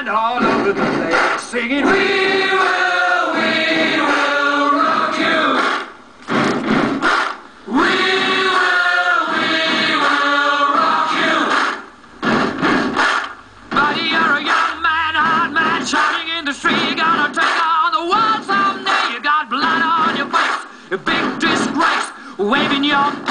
and all over the place, singing, we will rock you. We will rock you. Buddy, you're a young man, hard man, shouting in the street. You're gonna take on the world someday. You got blood on your face, a big disgrace, waving your